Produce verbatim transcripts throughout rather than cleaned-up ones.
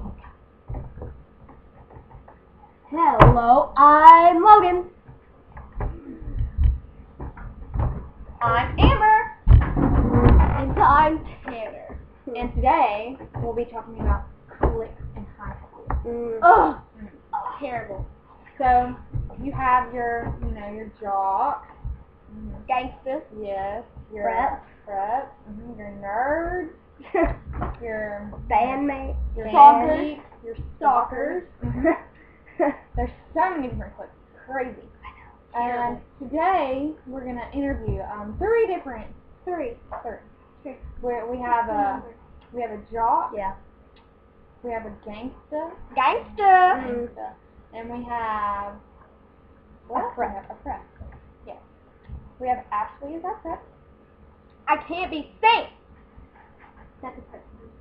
Hello, I'm Logan. I'm Amber. And I'm Tanner. And today we'll be talking about cliques in high school. Mm. Ugh, Mm. Terrible. So you have your, you know, your jock, mm-hmm. Gangsters, yes, your prep, prep, mm-hmm. your nerds, your bandmates, your stalkers, band geeks, your stalkers. Mm-hmm. There's so many different cliques. Crazy. I know. And today we're gonna interview um three different Three. three. Where we have a we have a jock. Yeah. We have a gangsta. Gangster. Gangsta. And we have what? A prep. We have a prep. Yes. We have Ashley as our prep. I can't be safe. That's a prep.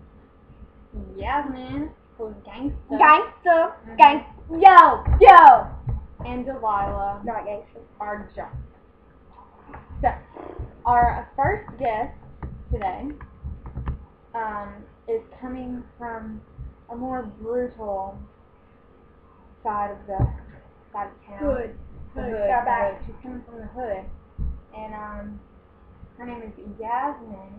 Yasmin who's gangsta. Gangster. Mm-hmm. Gang. Yo. Yo. And Delilah Not gangster. our jock. So our first guest today um, is coming from a more brutal side of the side of town. Hood. The Hood. hood. Got the back. hood. She's coming from the hood, and um, her name is Yasmin.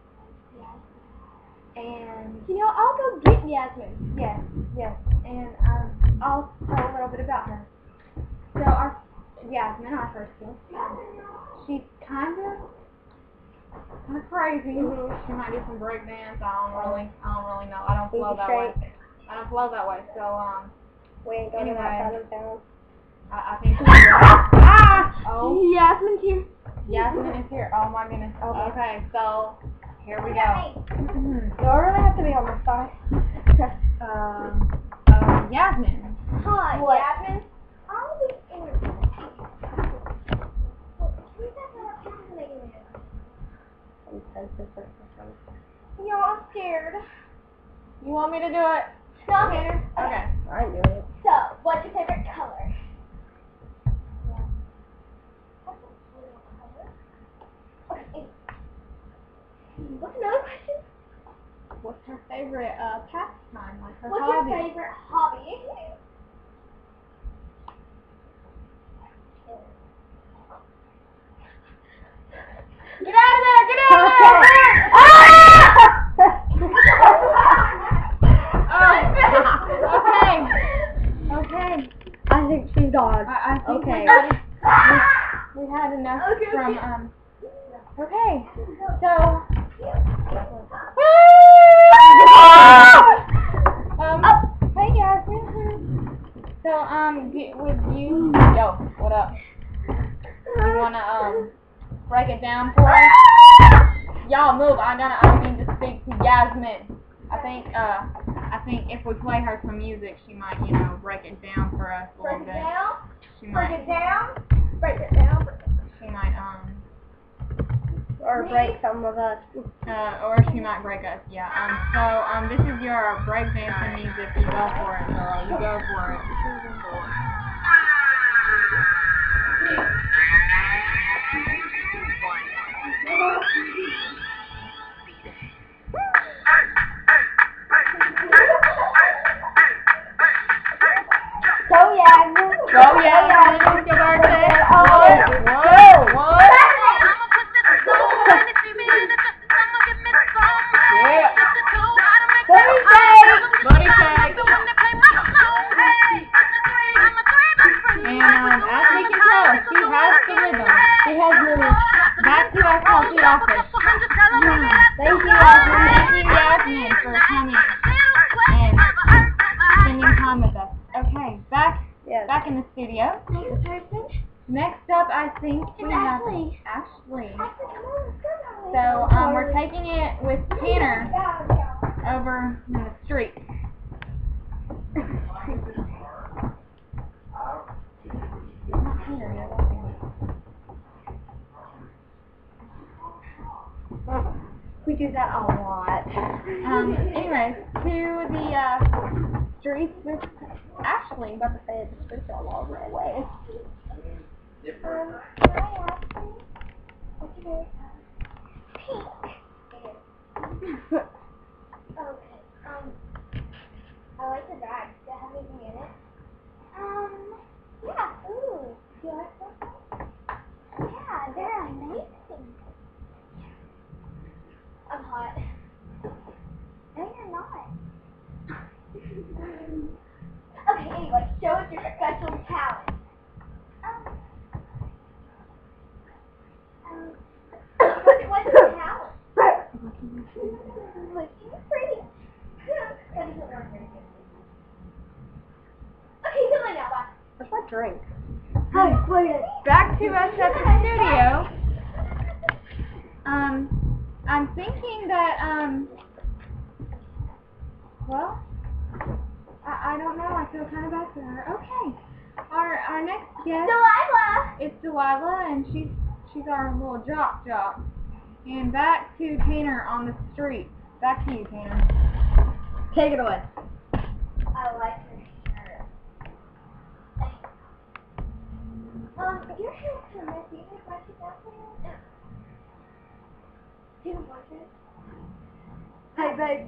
And You know, I'll go get Yasmin. yes, yes, and um, I'll tell a little bit about her. So our Yasmin, our first guest, um, she's kind of kind of crazy. Mhm. She might do some break dance. I don't really, I don't really know. I don't flow Easy that way. straight. I don't flow that way. So um, We ain't going to that Anyway. side of town. I, I think she's ah. Oh, Yasmin's here. Yasmin is here. Oh my goodness. Okay. Okay, so here we go. Do I really have to be on my side? um, um, Yasmin. Hi, What? Yasmin. I'll be in. Yo, I'm scared. You want me to do it? No, I'm scared. Okay. I'm doing it. So, what's your favorite color? Okay. What's another question? What's her favorite uh, pastime, like her What's hobby? your favorite hobby? Get out of there! Get out of there! Oh, okay. Okay. I think she's gone. I, I think Okay. we, had, we, we had enough Okay, from, okay. um, okay. So, um, hey Yasmin. So, um, get with you, yo, what up? You wanna, um, break it down for us? Y'all move, I gotta, I need to speak to Yasmin. I think, uh, I think if we play her some music, she might, you know, break it down for us a Break little it bit. down. She Break might, it down. Break it down. she might, um, Or break some of us. uh, or she might break us, yeah. Um, so, um, this is your breakdancing music. You go for it, girl. You go for it. Go, Yasmin. Go, Yasmin. It's your birthday. Oh, Whoa, whoa, what? Yeah. Buddy shake. Buddy shake. And, um, as we can tell, she has the rhythm. She has moves. That's who I call the office. Thank you, Thank you, Yasmin. Yasmin, for coming and spending time with us. Okay, back Yes. back in the studio. Next person. Next up, I think we It's have Ashley. Ashley. So, So, um, we're taking it with Tanner over in the street. Not Tanner yet, that's Tanner. we do that a lot. Um, anyways, to the uh, streets with Ashley. About to say it's just a long way. Um, what's your favorite color? Pink. Okay. Um, I like the bag. Does it have anything in it? Um, yeah. Ooh, do you like something? Yeah, they're amazing. I'm hot. No, you're not. Okay, anyway, show us your special talent. Um, um, what, what's your talent? Looking pretty. That doesn't work very good. Okay, come on now, bye. What's that drink? Hi, wait. Back to us at the studio. Um, I'm thinking that, um, well, I, I don't know. I feel kind of bad for her. Okay. Our our next guest Delilah! is Delilah, and she's she's our little jock jock. And back to Tanner on the street. Back to you, Tanner. Take it away. I like her shirt. Um, your hair's kind of messy. Can I brush it out for you? Do you want it? Hey, babe.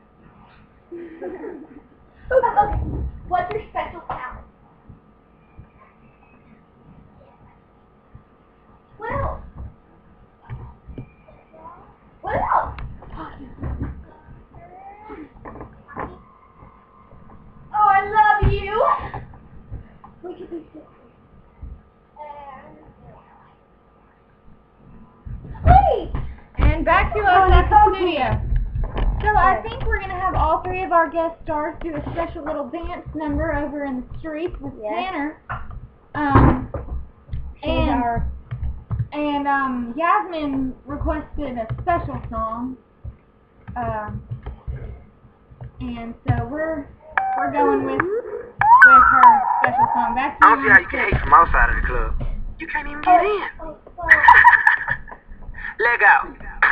Okay, what's your special talent? What else? What else? Oh, I love you. We could be sisters. Wait! And back to us at the studio. So I think we're going to have all three of our guest stars do a special little dance number over in the streets with Yes. Tanner. Um, and our and um, Yasmin requested a special song. Um, and so we're we're going with with her special song. Back to I you. don't see how you can hate from outside of the club. You can't even get in. Oh, sorry. Leg out.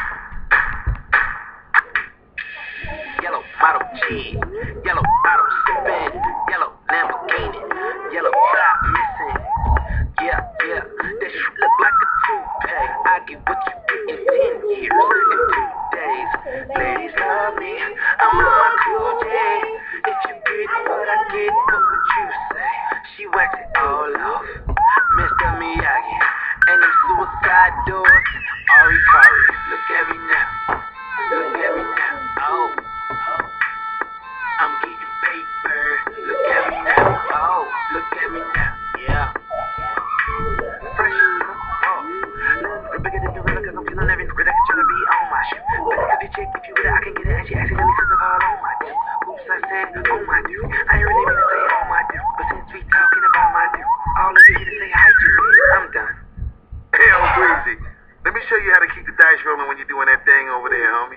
Yellow model cheese. Yellow bottle sipping. Yellow Lamborghini. Yellow top missing. Yeah, yeah. That shit look like a toupee. I get what you get in ten years. In two days. Ladies love me. I'm on my cool day. If you get what I get, what would you say? She wax it all off. Mister Miyagi. And them suicide doors. Ari Kari. Look at me now. Look at me now. Oh. Oh. I'm getting paper. Look at me now. Oh. Look at me now. Yeah. Fresh. Oh. Look bigger than gorilla cause I'm feeling every nigga that can try to be on my shit. Better to the chick if you with it, I can get it and she accidentally says it all on my dick. Oops, I said on my dick. I ain't really mean to say on my dick. But since we talking about my dick, all of you here to say hi to me. I'm done. Hey, old Breezy, let me show you how to keep the dice rolling when you're doing that thing over there, homie.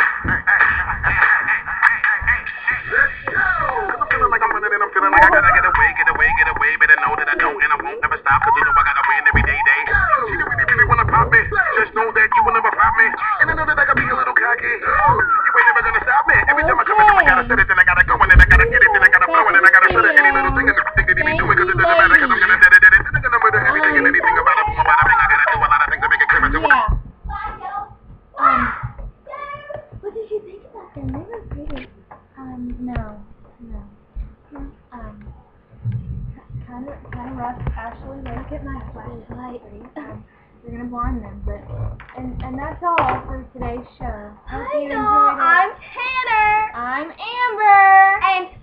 Let's go! Cause I'm feeling like I'm running and I'm feeling like I gotta get away, get away, get away. Better know that I don't and I won't never stop. Cause you know I gotta win every day, day. See, you really, really wanna pop me. Just know that you will never pop me. And I know that I gotta be a little cocky. You ain't never gonna stop me. Every time I come in, I gotta set it, then I gotta go, and then I gotta get it, then I gotta blow, and then I gotta shut it. Any little thing that you think that he be doing, cause it doesn't matter, cause I'm gonna dead it, dead it. Then I'm gonna murder everything and anything about it. Boom, about it. I gotta do a lot of things to make it clear. So Yeah. Um, What did you think about them? They were pretty. um, no, no. Um, kind of, kind of rough. Ashley, look at my flashlight. Um, you're gonna blind them, but and and that's all for today's show. Hope Hi, you y'all. enjoyed it. I'm Tanner. I'm Amber. And